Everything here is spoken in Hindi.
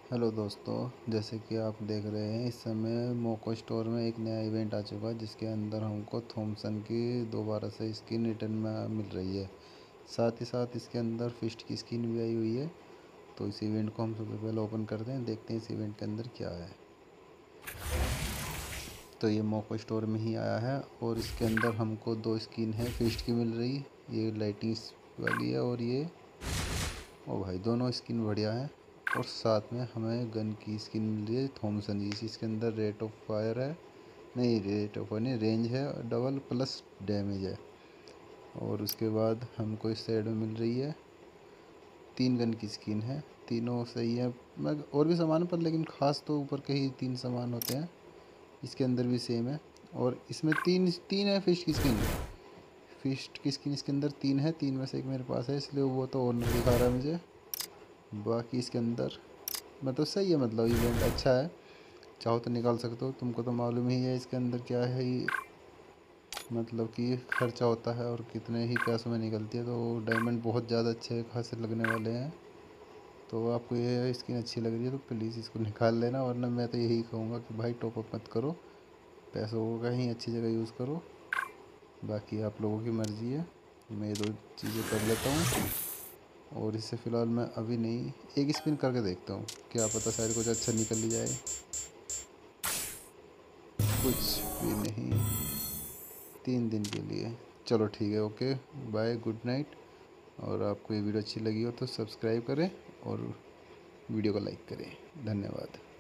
हेलो दोस्तों, जैसे कि आप देख रहे हैं इस समय मोको स्टोर में एक नया इवेंट आ चुका है जिसके अंदर हमको थॉमसन की दोबारा से स्किन रिटर्न में मिल रही है। साथ ही साथ इसके अंदर फिस्ट की स्किन भी आई हुई है। तो इस इवेंट को हम सबसे पहले ओपन करते हैं, देखते हैं इस इवेंट के अंदर क्या है। तो ये मोको स्टोर में ही आया है और इसके अंदर हमको दो स्किन है फिस्ट की मिल रही। ये लाइटिंग वाली है और ये ओ भाई दोनों स्किन बढ़िया है। और साथ में हमें गन की स्किन मिल रही है थॉमसन जी। इसके अंदर रेट ऑफ फायर है, नहीं रेट ऑफ फायर नहीं, रेंज है डबल प्लस डैमेज है। और उसके बाद हमको इस साइड में मिल रही है 3 गन की स्किन है, तीनों सही है। मैं और भी सामान पर लेकिन ख़ास तो ऊपर के ही 3 सामान होते हैं। इसके अंदर भी सेम है और इसमें तीन तीन है फिस्ट की स्किन। फिस्ट की स्किन इसके अंदर 3 है, 3 में से एक मेरे पास है इसलिए वो तो ऑनर दिखा रहा है मुझे। बाकी इसके अंदर मतलब सही है, मतलब इवेंट अच्छा है, चाहो तो निकाल सकते हो। तुमको तो मालूम ही है इसके अंदर क्या है ही, मतलब कि खर्चा होता है और कितने ही पैसों में निकलती है। तो डायमंड बहुत ज़्यादा अच्छे खासे लगने वाले हैं। तो आपको ये स्किन अच्छी लग रही है तो प्लीज़ इसको निकाल लेना, वरना मैं तो यही कहूँगा कि भाई टॉप अप मत करो, पैसों को कहीं अच्छी जगह यूज़ करो। बाकी आप लोगों की मर्ज़ी है। मैं ये 2 चीज़ें कर लेता हूँ और इससे फ़िलहाल मैं अभी नहीं, एक स्पिन करके देखता हूँ, क्या पता शायद कुछ अच्छा निकल ही जाए। कुछ भी नहीं, 3 दिन के लिए। चलो ठीक है, ओके बाय, गुड नाइट। और आपको ये वीडियो अच्छी लगी हो तो सब्सक्राइब करें और वीडियो को लाइक करें। धन्यवाद।